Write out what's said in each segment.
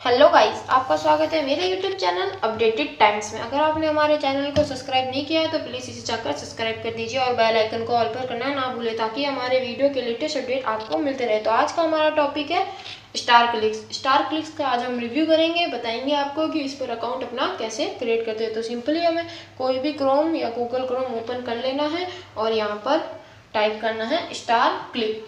Hello guys, आपका स्वागत है मेरे यूट्यूब चैनल अपडेटेड टाइम्स में। अगर आपने हमारे चैनल को सब्सक्राइब नहीं किया है तो प्लीज़ इसे जाकर सब्सक्राइब कर दीजिए और बेल आइकन को ऑल पर करना ना भूलें ताकि हमारे वीडियो के लेटेस्ट अपडेट आपको मिलते रहे। तो आज का हमारा टॉपिक है स्टार क्लिक्स। स्टार क्लिक्स का आज हम रिव्यू करेंगे, बताएंगे आपको कि इस पर अकाउंट अपना कैसे क्रिएट करते हैं। तो सिंपली हमें कोई भी क्रोम या गूगल क्रोम ओपन कर लेना है और यहाँ पर टाइप करना है star click.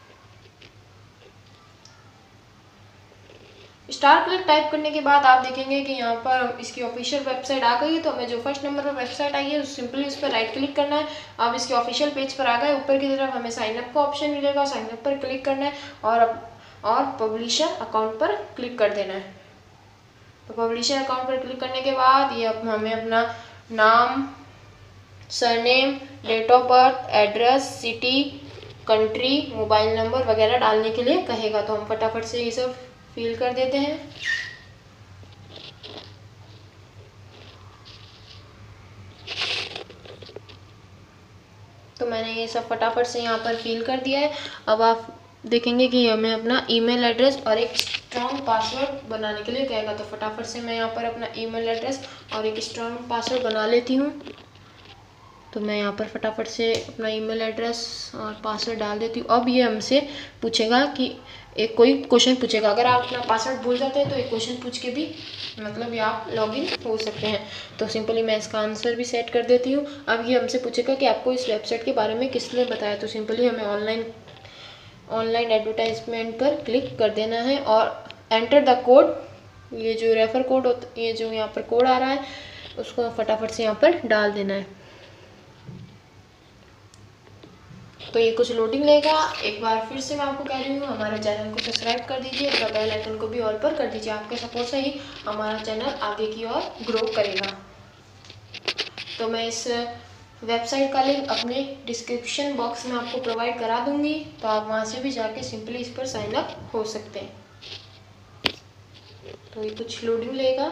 Star click type करने के बाद आप देखेंगे कि यहाँ पर इसकी ऑफिशियल वेबसाइट आ गई है। तो हमें जो फर्स्ट नंबर पर वेबसाइट आई है सिंपली उस पर राइट क्लिक करना है। अब इसके ऑफिशियल पेज पर आ गए, ऊपर की तरफ हमें साइन अप का ऑप्शन मिलेगा, साइन अप पर क्लिक करना है और पब्लिशर अकाउंट पर क्लिक कर देना है। तो पब्लिशर अकाउंट पर क्लिक करने के बाद ये हमें अपना नाम, surname, date of birth, address, city, country, mobile number वगैरह डालने के लिए कहेगा। तो हम फटाफट से ये सब फिल कर देते हैं। तो मैंने ये सब फटाफट से यहाँ पर फिल कर दिया है। अब आप देखेंगे कि हमें अपना ईमेल एड्रेस और एक स्ट्रॉन्ग पासवर्ड बनाने के लिए कहेगा। तो फटाफट से मैं यहाँ पर अपना ईमेल एड्रेस और एक स्ट्रॉन्ग पासवर्ड बना लेती हूँ। तो मैं यहाँ पर फटाफट से अपना ईमेल एड्रेस और पासवर्ड डाल देती हूँ। अब ये हमसे पूछेगा कि एक कोई क्वेश्चन पूछेगा। अगर आप अपना पासवर्ड भूल जाते हैं तो एक क्वेश्चन पूछ के भी मतलब ये आप लॉगिन हो सकते हैं। तो सिंपली मैं इसका आंसर भी सेट कर देती हूँ। अब ये हमसे पूछेगा कि आपको इस वेबसाइट के बारे में किसने बताया। तो सिंपली हमें ऑनलाइन एडवर्टाइजमेंट पर क्लिक कर देना है और एंटर द कोड, ये जो रेफर कोड होता, ये जो यहाँ पर कोड आ रहा है उसको फटाफट से यहाँ पर डाल देना है। तो ये कुछ लोडिंग लेगा। एक बार फिर से मैं आपको कह रही हूँ हमारे चैनल को सब्सक्राइब कर दीजिए और बेल आइकन को भी ऑल पर कर दीजिए। आपके सपोर्ट से ही हमारा चैनल आगे की ओर ग्रो करेगा। तो मैं इस वेबसाइट का लिंक अपने डिस्क्रिप्शन बॉक्स में आपको प्रोवाइड करा दूंगी, तो आप वहाँ से भी जाके सिंपली इस पर साइन अप हो सकते हैं। तो ये कुछ लोडिंग लेगा।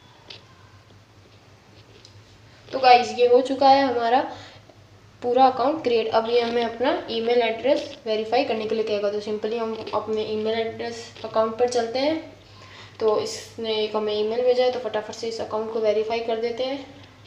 तो गाइस ये हो चुका है हमारा पूरा अकाउंट क्रिएट। अब ये हमें अपना ईमेल एड्रेस वेरीफाई करने के लिए कहेगा। तो सिंपली हम अपने ईमेल एड्रेस अकाउंट पर चलते हैं। तो इसने एक हमें ईमेल भेजा है, तो फटाफट से इस अकाउंट को वेरीफाई कर देते हैं।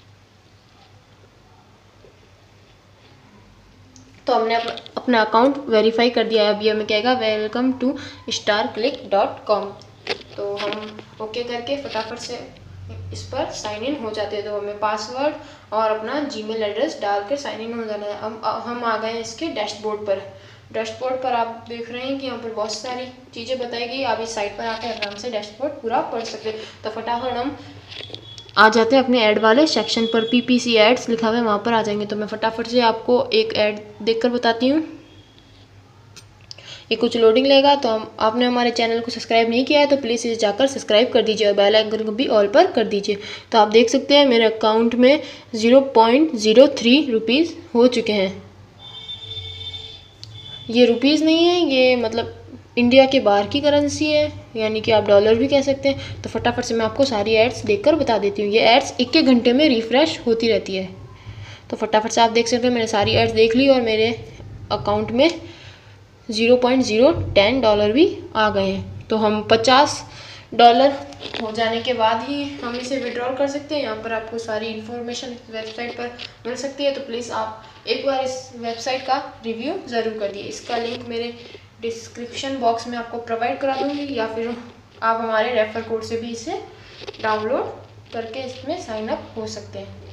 तो हमने अपना अकाउंट वेरीफाई कर दिया है। अभी हमें कहेगा वेलकम टू starclick.com। तो हम ओके करके फटाफट से इस पर साइन इन हो जाते हैं। तो हमें पासवर्ड और अपना जीमेल एड्रेस डालकर साइन इन हो जाना है। अब हम आ गए हैं इसके डैशबोर्ड पर। डैशबोर्ड पर आप देख रहे हैं कि यहाँ पर बहुत सारी चीज़ें बताई गई। आप इस साइट पर आकर आराम से डैशबोर्ड पूरा पढ़ सकते हैं। तो फटाफट हम आ जाते हैं अपने ऐड वाले सेक्शन पर। PPC एड्स लिखा हुआ है, वहाँ पर आ जाएंगे। तो मैं फटाफट से आपको एक ऐड देखकर बताती हूँ। ये कुछ लोडिंग लेगा। तो आपने हमारे चैनल को सब्सक्राइब नहीं किया है तो प्लीज़ इसे जाकर सब्सक्राइब कर दीजिए और बेल आइकन को भी ऑल पर कर दीजिए। तो आप देख सकते हैं मेरे अकाउंट में 0.03 रुपीज़ हो चुके हैं। ये रुपीज़ नहीं है, ये मतलब इंडिया के बाहर की करेंसी है, यानी कि आप डॉलर भी कह सकते हैं। तो फटाफट से मैं आपको सारी एड्स देखकर बता देती हूँ। ये एड्स 1-1 घंटे में रिफ़्रेश होती रहती है। तो फटाफट से आप देख सकते हैं मैंने सारी एड्स देख ली और मेरे अकाउंट में 0.010 डॉलर भी आ गए हैं। तो हम $50 हो जाने के बाद ही हम इसे विड्रॉल कर सकते हैं। यहाँ पर आपको सारी इन्फॉर्मेशन वेबसाइट पर मिल सकती है। तो प्लीज़ आप एक बार इस वेबसाइट का रिव्यू ज़रूर करिए। इसका लिंक मेरे डिस्क्रिप्शन बॉक्स में आपको प्रोवाइड करा दूँगी, या फिर आप हमारे रेफर कोड से भी इसे डाउनलोड करके इसमें साइन अप हो सकते हैं।